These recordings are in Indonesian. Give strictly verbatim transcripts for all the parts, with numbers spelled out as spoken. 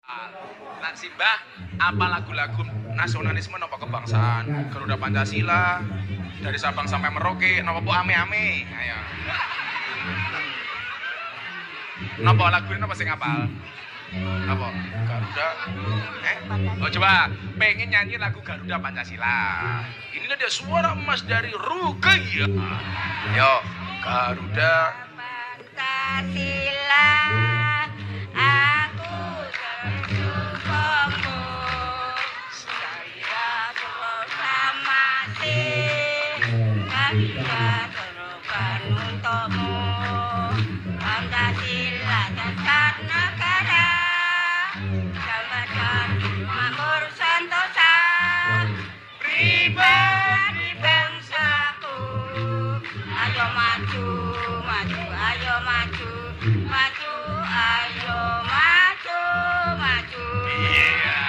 Nak Simbah, apa lagu-lagu nasionalisme nopo kebangsaan? Garuda Pancasila, dari Sabang sampai Merauke, nopo bu ame-ame? Ayo. Nopo lagu ini nopo sing apal? Nopo? Garuda? Eh? Oh coba, pengen nyanyi lagu Garuda Pancasila. Ini ada suara emas dari Ruqayyah. Yo, Garuda Pancasila. Pancasila dasar negara, jabatan makmur sentosa, pribadi bangsaku. Ayo maju, maju, ayo maju, maju, ayo maju, maju. Iya.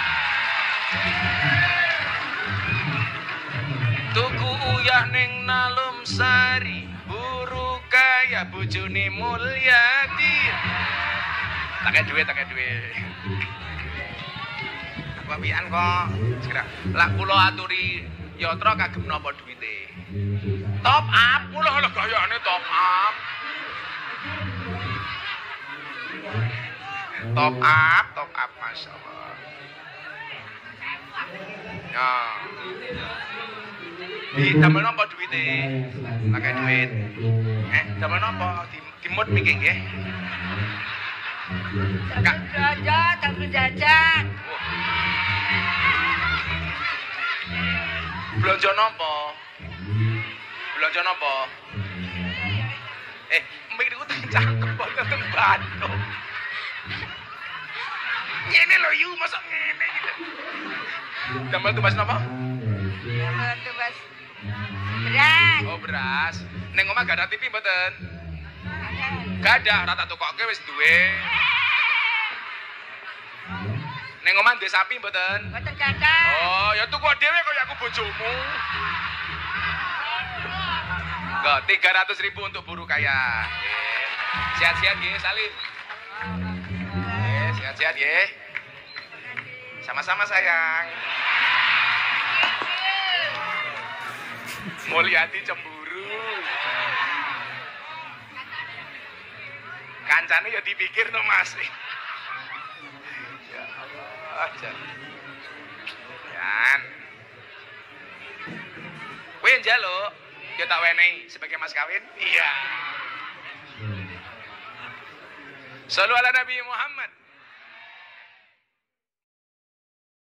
Tuku uyah ning Nalum Sari, buru kaya bojone Mulyadi. Tak duit, tak duit. Aku apian kok. Segera. Lah kula aturi yatra kagem napa duwite? Top up, kula lho gayane top up. Top up, top up masyaallah. Ya. Di damel napa duwite? Pakai duit. Eh, damel napa? Dimut mikir nggih. Kak jajan, tapi jajan. Belanja napa? Belanja napa? Eh, mbak niku cangkem banget teng Bandung. Ngene lho yu, masa ngene gitu. Damel tumbas napa? Damel tumbas beras. Oh, beras. Ning omah gak ada T V mboten? Gak ada, rata tukoke wis duwe. Ning omah ndek sapi mboten? Mboten gadah. Oh, ya tuku dhewe kaya aku bojomu. Enggak, tiga ratus ribu untuk buruh kaya. Sehat-sehat nggih, Salim. Eh, sehat-sehat nggih. Sama-sama sayang. Mulyadi cemburu. Kancane ya dipikir no Mas. Ya Allah, jan. Yan. Kowe njaluk, ya tak wenehi sebagai mas kawin. Iya. Shallu ala Nabi Muhammad.